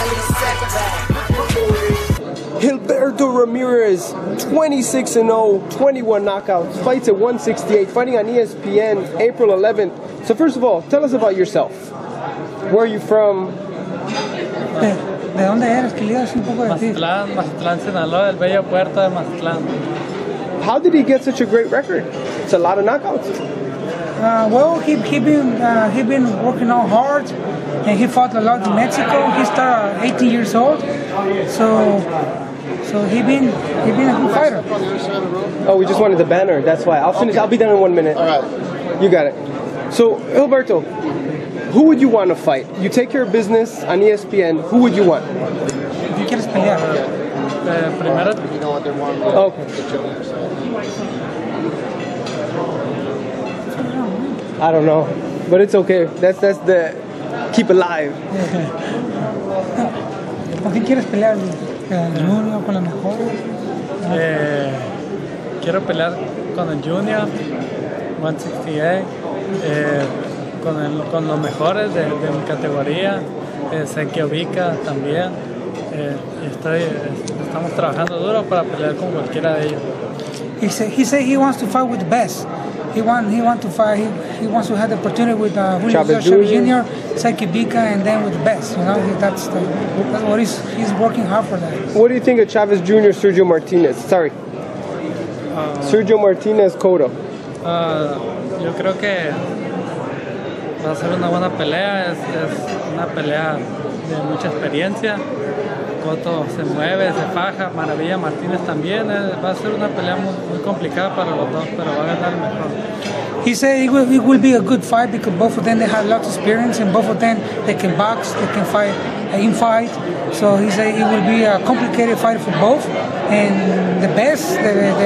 Gilberto Ramírez, 26-0, 21 knockouts, fights at 168, fighting on ESPN April 11th. So first of all, tell us about yourself. Where are you from? ¿De dónde eres? Que le das un poco de ti. Mazatlán, Sinaloa, el bello puerto de Mazatlán. How did he get such a great record? It's a lot of knockouts. Well, he been working out hard, and he fought a lot in Mexico. He started 18 years old, so he been a good fighter. Oh, we just wanted the banner. That's why. I'll finish. Okay. I'll be done in 1 minute. All right. You got it. So, Gilberto, who would you want to fight? You take care of business on ESPN. Who would you want? ¿Qué quieres pelear? Primero. You know what they want. Okay. I don't know, but it's okay. That's the keep alive. ¿Con quién quieres pelear? ¿Junior, con la mejor? Quiero pelear con el Junior, 168, con los mejores de mi categoría. Sé que ubica también. Estamos trabajando duro para pelear con cualquiera de ellos. He said he wants to fight with the best. He wants to have the opportunity with Chavez Jr., Seki Bika, and then with the best. You know, that's what he's working hard for that. What do you think of Chavez Jr., Sergio Martinez? Sergio Martinez Cotto. Yo creo que va a ser una buena pelea. Es una pelea de mucha experiencia. Cotto se mueve, se faja, Maravilla Martínez también. Va a ser una pelea muy complicada para los dos, pero va a ganar el mejor. He said it will be a good fight because both of them they have lots of experience and both of them they can box, they can fight in fight. So he said it will be a complicated fight for both. And the best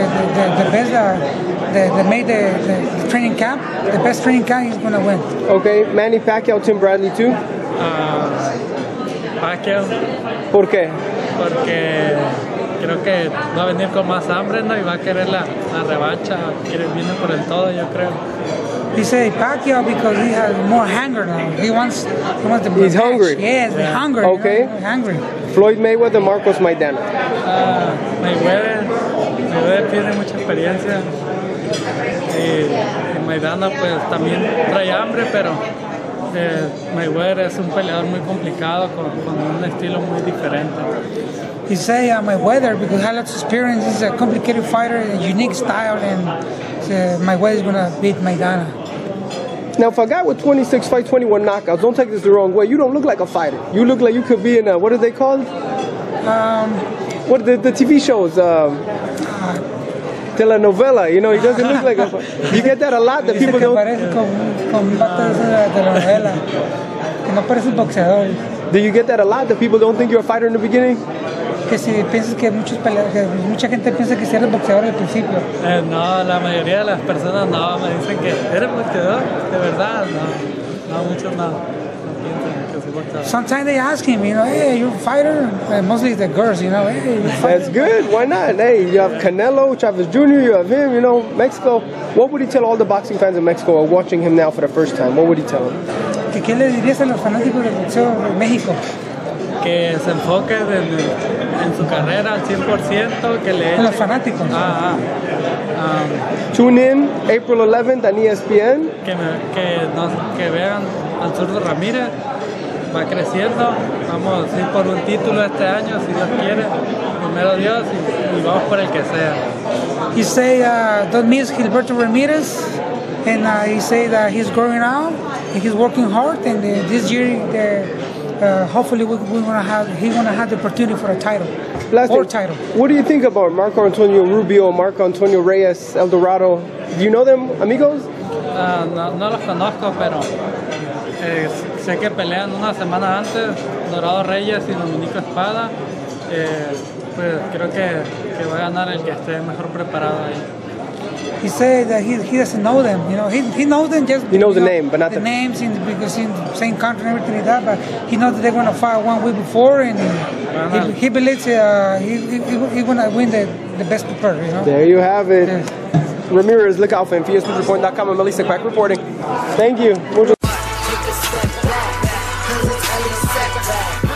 that made the training camp, the best training camp is gonna win. Okay, Manny Pacquiao, Tim Bradley too. Pacquiao. ¿Por qué? Porque creo que va a venir con más hambre, ¿no? Y va a querer la revancha. Viene por el todo, yo creo. He said Pacquiao because he has more hunger now. He wants the He's match. hungry. Yes, yeah. Hungry. Okay. You know, hungry. Floyd Mayweather, Marcos Maidana. Mayweather tiene mucha experiencia. Y Maidana pues también trae hambre, pero Mayweather es un peleador muy complicado con un estilo muy diferente. He say Mayweather because he has lots of experience. He's a complicated fighter, a unique style, and Mayweather is gonna beat Maidana. Now, for a guy with 26 fights, 21 knockouts, don't take this the wrong way. You don't look like a fighter. You look like you could be in a, what are they called? What the TV shows? Telenovela. You know, he doesn't look like a fighter. You get that a lot. That people don't. Do you get that a lot? That people don't think you're a fighter in the beginning? Que si piensas que mucha gente piensa que si eres boxeador al principio. No, la mayoría de las personas no, me dicen que eres boxeador, de verdad, no, muchos no piensan que soy boxeador. Sometimes they ask him, you know, hey, you're a fighter? Mostly the girls, you know, hey, you're a fighter. That's good, why not? Hey, you have Canelo, Chavez Jr., you have him, you know, Mexico. What would he tell all the boxing fans in Mexico who are watching him now for the first time? What would he tell them? ¿Qué le dirías a los fanáticos del boxeo de México? Que se enfoque en su carrera al 100%, que le eche. Los fanáticos. Tune in April 11th on ESPN. Que vean al zurdo Ramírez, va creciendo. Vamos a ir por un título este año, si Dios quiere. Primero Dios y vamos por el que sea. He say don't miss Gilberto Ramírez, and he say that he's growing out and he's working hard, and this year hopefully he's gonna have the opportunity for a title. Title. What do you think about Marco Antonio Rubio, Marco Antonio Reyes, El Dorado? Do you know them, amigos? No los conozco, pero sé que pelean una semana antes, Dorado Reyes y Dominico Espada. Pues creo que va a ganar el que esté mejor preparado ahí. He said that he doesn't know them. You know, he knows them just. He knows the name, but not the names because in the same country and everything like that. But he knows that they're going to fight 1 week before, and he believes he's going to win the best prepared. You know. There you have it. Yes. Ramirez, look out for him. ESNewsReport.com and Melissa Quack reporting. Thank you.